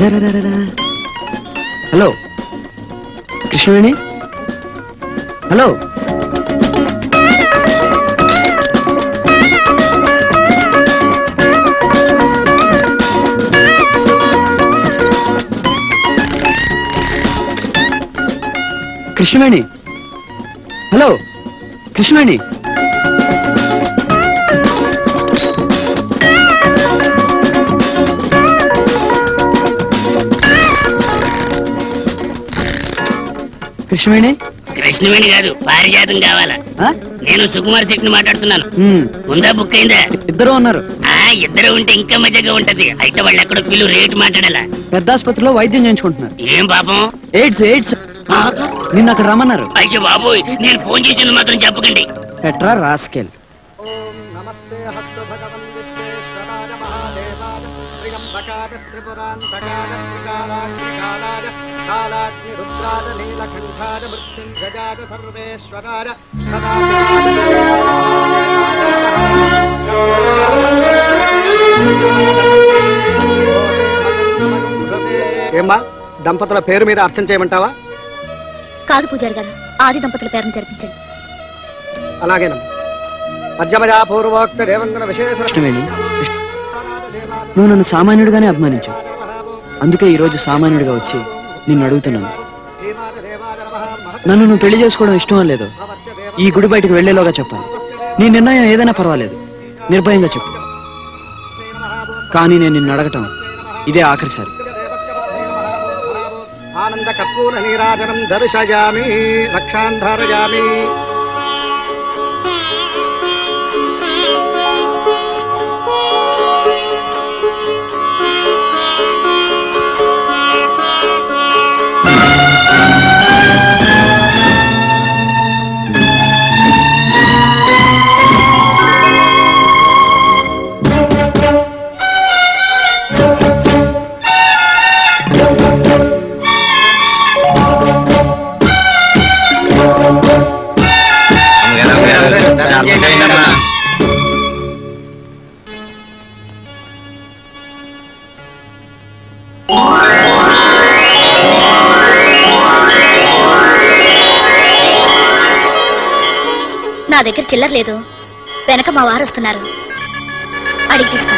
Hello Krishnaveni, hello. Krishnaveni, hello Krishnaveni. Krishnaveni? Krishnaveni కాదు, పారిజాతం కావాలా? నేను సుకుమార్ శెట్టిని మాట్లాడుతున్నాను. ముందా బుక్ అయిందా? ఇద్దరు ఉన్నారు. ఇద్దరు ఉంటే ఇంకా మజాగా ఉంటది. అయితే వాళ్ళు ఎక్కడో పిల్లు రేటు మాట్లాడాలా? పెద్ద ఆసుపత్రిలో వైద్యం చేయించుకుంటున్నారు. ఏం పాపం? ఎయిడ్స్. నిన్న అక్కడ రమ్మన్నారు. అయ్యో బాబోయ్, నేను ఫోన్ చేసింది మాత్రం చెప్పకండి. పెట్రా రాస్కెల్. ఏమ్మా, దంపతుల పేరు మీద అర్చన చేయమంటావా? కాదు పూజారి గారు, ఆది దంపతుల పేరును జరిపించండి. అలాగేనమ్మా. మధ్యమజాపూర్వోక్త దేవంగన విశేష. కృష్ణవేణి, నువ్వు నన్ను సామాన్యుడిగానే అభిమానించు. అందుకే ఈరోజు సామాన్యుడిగా వచ్చి నిన్ను అడుగుతున్నాను. నన్ను నువ్వు పెళ్లి చేసుకోవడం ఇష్టం లేదో ఈ గుడి బయటకు వెళ్లేలోగా చెప్పాలి. నీ నిర్ణయం ఏదైనా పర్వాలేదు, నిర్భయంగా చెప్పు. కానీ నేను నిన్ను అడగటం ఇదే ఆఖరిసారి. ఆనంద కర్పూర నీరాజనం దర్శయామి, రక్షాంధారయామి. నా దగ్గర చిల్లర లేదు, వెనక మా వారు వస్తున్నారు, అడిగి తీసుకోండి.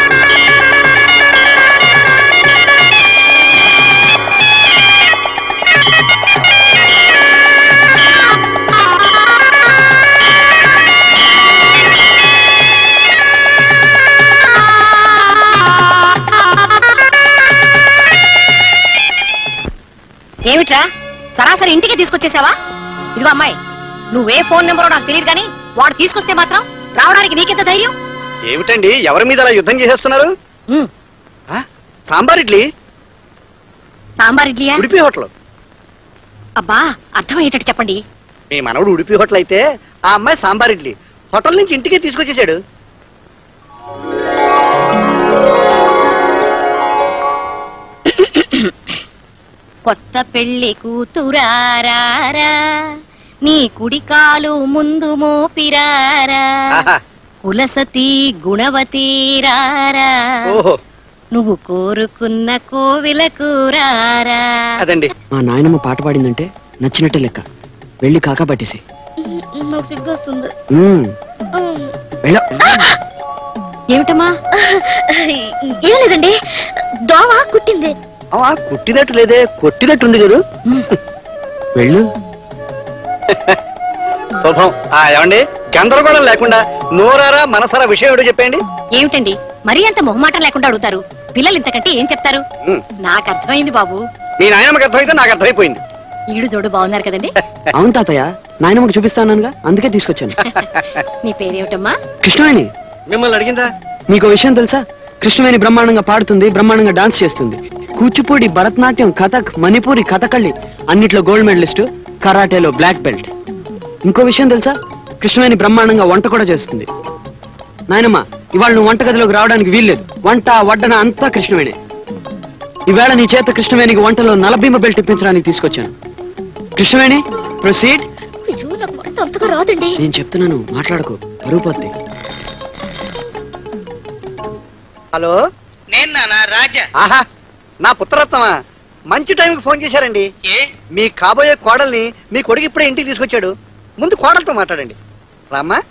ఏమిట్రా, సరాసరి ఇంటికి తీసుకొచ్చేసావా? ఇదిగో అమ్మాయి, నువ్వే ఫోన్ నెంబరో నాకు తెలియదు కానీ వాడు తీసుకొస్తే మాత్రం రావడానికి నీకెంత ధైర్యం? ఏమిటండి, ఎవరి మీద అలా యుద్ధం చేసేస్తున్నారు? సాంబార్ ఇడ్లీ. సాంబార్ ఇడ్లీయా? ఉడిపి హోటల్. అబ్బా, అర్థమయ్యేటట్టు చెప్పండి. మీ మనవడు ఉడిపి హోటల్ అయితే ఆ అమ్మాయి సాంబార్ ఇడ్లీ హోటల్ నుంచి ఇంటికే తీసుకొచ్చేసాడు. కొత్త పెళ్లి కూతురారా, నీ కుడికాలు ముందు మోపిరారా, కులసతి గుణవతీరారా, నువ్వు కోరుకున్న కోవిలకు రారా. అదండి, మా నాయనమ్మ పాట పాడిందంటే నచ్చినట్టే లెక్క. వెళ్ళి కాకా పట్టేసి. ఏమిటమ్మా? ఏం లేదండి, దోమ కుట్టింది. కుట్టినట్టు లేదే, కొట్టినట్టుంది కదా. వెళ్ళు. శుభం. ఏమండి, గందరగోళం లేకుండా నోరారా మనసారా విషయం ఏమిటో చెప్పండి. ఏమిటండి, మరీ అంత మొహమాటం లేకుండా అడుగుతారు? పిల్లలు ఇంతకంటే ఏం చెప్తారు? నాకు అర్థమైంది బాబు. మీ నాయనమ్మకి అర్థమైతే నాకు అర్థమైపోయింది. ఈడు జోడు బాగున్నారు కదండి. అవును తాతయ్య, నాయనమ్మకి చూపిస్తానగా, అందుకే తీసుకొచ్చాను. నీ పేరేమిటమ్మా? కృష్ణవేణి. మిమ్మల్ని అడిగిందా? మీకు విషయం తెలుసా? కృష్ణవేణి బ్రహ్మాండంగా పాడుతుంది, బ్రహ్మాండంగా డాన్స్ చేస్తుంది. కూచిపూడి, భరతనాట్యం, కథక్, మణిపూరి, కథకళి అన్నిట్లో గోల్డ్ మెడలిస్టు, కరాటేలో బ్లాక్ బెల్ట్. ఇంకో విషయం తెలుసా? కృష్ణవేణి బ్రహ్మాండంగా వంట కూడా చేస్తుంది. నాయనమ్మ, ఇవాళ నువ్వు వంటగదిలోకి రావడానికి వీల్లేదు. వంట వడ్డన అంతా కృష్ణవేణి. ఈవేళ నీ చేత కృష్ణవేణికి వంటలో నలభీమ బెల్ట్ ఇప్పించడానికి తీసుకొచ్చాను. కృష్ణవేణి, ప్రొసీడ్. నేను చెప్తున్నాను, మాట్లాడకు, పరుపుద్ది. హలో, నేను రాజా. ఆహా, నా పుత్రరత్నమా, మంచి టైంకి ఫోన్ చేశారండి. మీ కాబోయే కోడల్ని మీ కొడుకు ఇప్పుడే ఇంటికి తీసుకొచ్చాడు. ముందు కోడలతో మాట్లాడండి. రామ్మా,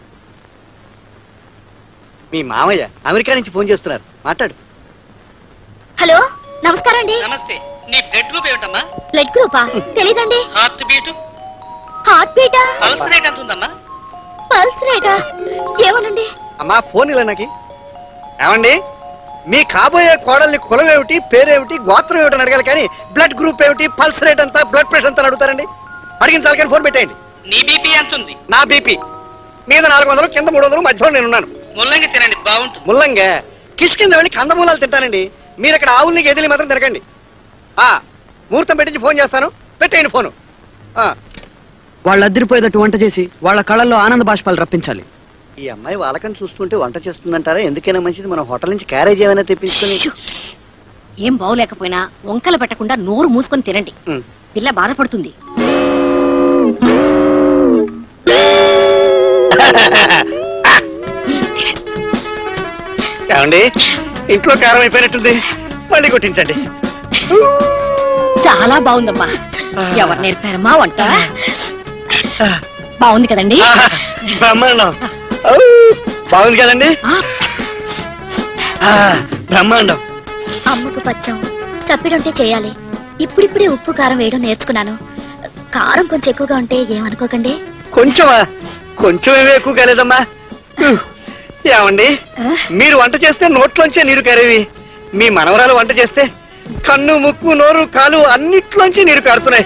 మీ మామయ్య అమెరికా నుంచి ఫోన్ చేస్తున్నారు, మాట్లాడు. హలో, నమస్కారం అండి. నమస్తే. నీ బ్లడ్ గ్రూప్ ఏమిటమ్మా? బ్లడ్ గ్రూపా? తెలీదండి. హార్ట్ బీట్, హార్ట్ బీటా? పల్స్ రేట్ ఎంత ఉందమ్మా? పల్స్ రేటా? ఏమోనండి. అమ్మా ఫోన్ ఇలా నాకు. ఏమండి, మీ కాబోయే కోడల్ని కులం ఏమిటి, పేరేమిటి, గోత్రం ఏమిటి అని అడగాలి కానీ బ్లడ్ గ్రూప్ ఏమిటి, పల్స్ రేట్ అంతా, బ్లడ్ ప్రెషర్ అంతా అడుగుతారండి. అడిగిన కానీ ఫోన్ పెట్టేయండి. నీ బీపీ ఎంత ఉంది? నా బీపీ మీద 400, కింద 300, మధ్యలో నేనున్నాను. ముల్లంగి తినండి, బాగుంటుంది. ముల్లంగా కిష్కింద వెళ్ళి కందమూలాలు తింటానండి. మీరు ఇక్కడ ఆవుల్ని గేదెలు మాత్రం తినకండి. ముహూర్తం పెట్టించి ఫోన్ చేస్తాను, పెట్టేయండి ఫోను. వాళ్ళు అద్దరిపోయేటట్టు వంట చేసి వాళ్ళ కళ్ళల్లో ఆనంద బాష్పాలు రప్పించాలి. ఈ అమ్మాయి వాళ్ళకని చూస్తుంటే వంట చేస్తుందంటారా? ఎందుకైనా మంచిది మనం హోటల్ నుంచి క్యారేజ్ ఏమైనా తెప్పించుకుని. ఏం బాగులేకపోయినా వంకలు పెట్టకుండా నోరు మూసుకొని తినండి. పిల్ల బాధపడుతుంది. ఏమండి, ఇంట్లో కారం అయిపోయినట్టుంది, మళ్ళీ కొట్టించండి. చాలా బాగుందమ్మా. ఎవరు నేర్పారమ్మా వంట? బాగుంది కదండి? బ్రహ్మాండం. బాగుంది కదండి? బ్రహ్మాండం. అమ్మకు పచ్చం చప్పిడుంటే చేయాలి. ఇప్పుడిప్పుడే ఉప్పు కారం వేయడం నేర్చుకున్నాను. కారం కొంచెం ఎక్కువగా ఉంటే ఏమనుకోకండి. కొంచెమా? కొంచెం ఏమీ ఎక్కువ కాలేదమ్మా. ఏమండి, మీరు వంట చేస్తే నోట్లోంచే నీరు కారేవి. మీ మనవరాలు వంట చేస్తే కన్ను, ముక్కు, నోరు, కాలు అన్నిట్లోంచి నీరు కారుతున్నాయి.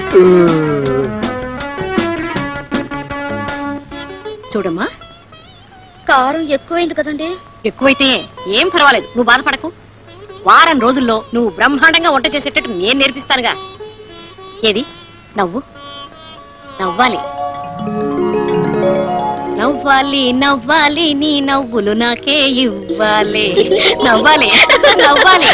చూడమ్మా, కారం ఎక్కువైంది కదండి. ఎక్కువైతే ఏం పర్వాలేదు, నువ్వు బాధపడకు. వారం రోజుల్లో నువ్వు బ్రహ్మాండంగా వంట చేసేటట్టు నేను నేర్పిస్తానుగా. ఏది నవ్వు, నవ్వాలి, నవ్వాలి, నవ్వాలి, నీ నవ్వులు నాకే ఇవ్వాలి. నవ్వాలి, నవ్వాలి.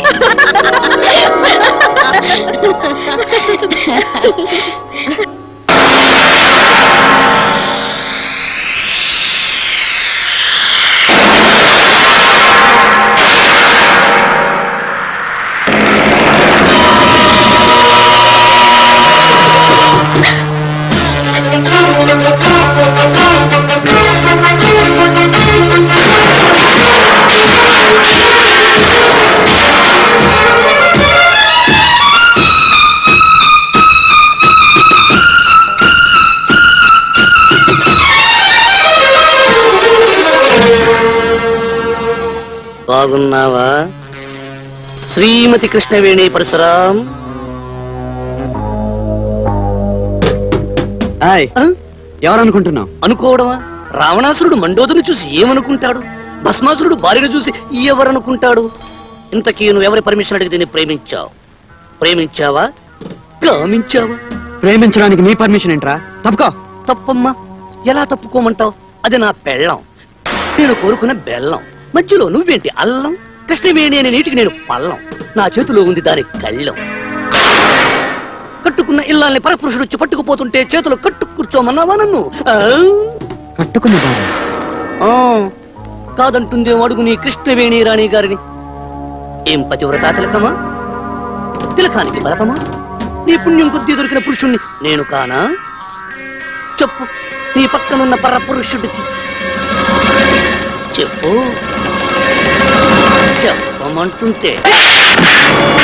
బాగున్నావా శ్రీమతి కృష్ణవేణి పరశురాం? ఎవరనుకుంటున్నావు? అనుకోవడమా? రావణాసురుడు మండోదరిని చూసి ఏమనుకుంటాడు? భస్మాసురుడు భార్యను చూసి ఎవరనుకుంటాడు? ఇంతకీ నువ్వు ఎవరి పర్మిషన్ అడిగితే నీ ప్రేమించావు? ప్రేమించావా, కామించావా? ప్రేమించడానికి నీ పర్మిషన్ ఏంట్రా? తప్పుకో. తప్పమ్మా. ఎలా తప్పుకోమంటావు? అది నా పెళ్ళం, నేను కోరుకున్న బెల్లం. మధ్యలో నువ్వేంటి అల్లం? కృష్ణవేణి అనే నీటికి నేను పల్లం, నా చేతిలో ఉంది దాని కళ్ళం. కట్టుకున్న ఇల్లాల్ని పరపురుషుడు వచ్చి పట్టుకుపోతుంటే చేతులు కట్టు కూర్చోమన్నావా నన్ను? కట్టుకున్న కాదంటుందే అడుగు నీ కృష్ణవేణి రాణి గారిని. ఏం పతివ్రతా తిలకమా? తిలకానికి బలపమా? నీ పుణ్యం కొద్దీ దొరికిన పురుషుణ్ణి నేను కానా? చెప్పు, నీ పక్కనున్న పరపురుషుడికి చెప్పు. చెప్పమంటుంటే